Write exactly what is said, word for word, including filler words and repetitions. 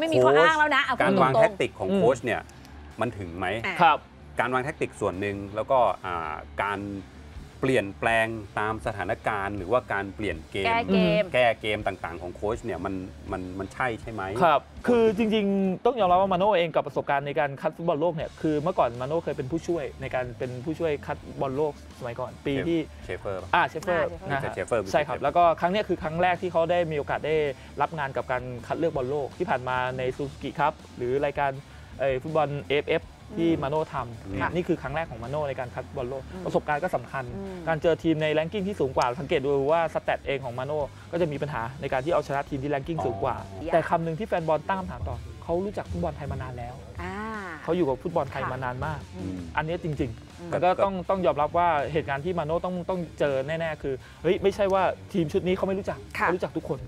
ไม่มีข้ออ้างแล้วนะเอาการวางตรแท็งกติกของโค้ชเนี่ยมันถึงไหมครับการวางแท็กติกส่วนหนึ่งแล้วก็การเปลี่ยนแปลงตามสถานการณ์หรือว่าการเปลี่ยนเกมแก้เกมแก้เกมต่างๆของโค้ชเนี่ยมันมันมันใช่ใช่ไหมครับ คือจริงๆ ต้องยอมรับว่ามาโน่เองกับประสบการณ์ในการคัดฟุตบอลโลกเนี่ยคือเมื่อก่อนมาโน่เคยเป็นผู้ช่วยในการเป็นผู้ช่วยคัดบอลโลกสมัยก่อนปีที่เชฟเฟอร์อ่าเชฟเฟอร์อ่านะฮะเชฟเฟอร์ใช่ครับแล้วก็ครั้งเนี้ยคือครั้งแรกที่เขาได้มีโอกาสได้รับงานกับการคัดเลือกบอลโลกที่ผ่านมาในซูซูกิครับหรือรายการเอ่อฟุตบอล เอ เอฟ เอฟ ที่มาโน่ทำนี่คือครั้งแรกของมาโน่ในการคัดบอลโลกประสบการณ์ก็สำคัญ การเจอทีมในแรงกิ้งที่สูงกว่าสังเกตดูว่าสแตทเองของมาโน่ก็จะมีปัญหาในการที่เอาชนะทีมที่แรงกิ้งสูงกว่า แต่คำหนึ่งที่แฟนบอลตั้งคำถามต่อเขารู้จักฟุตบอลไทยมานานแล้วอ่าเขาอยู่กับฟุตบอลไทยค่ะมานานมากอืมอันนี้จริงอืมๆแล้วก็ต้องต้องยอมรับว่าเหตุการณ์ที่มาโน่ต้องต้องเจอแน่ๆคือเฮ้ยไม่ใช่ว่าทีมชุดนี้เขาไม่รู้จักค่ะเขารู้จักทุกคน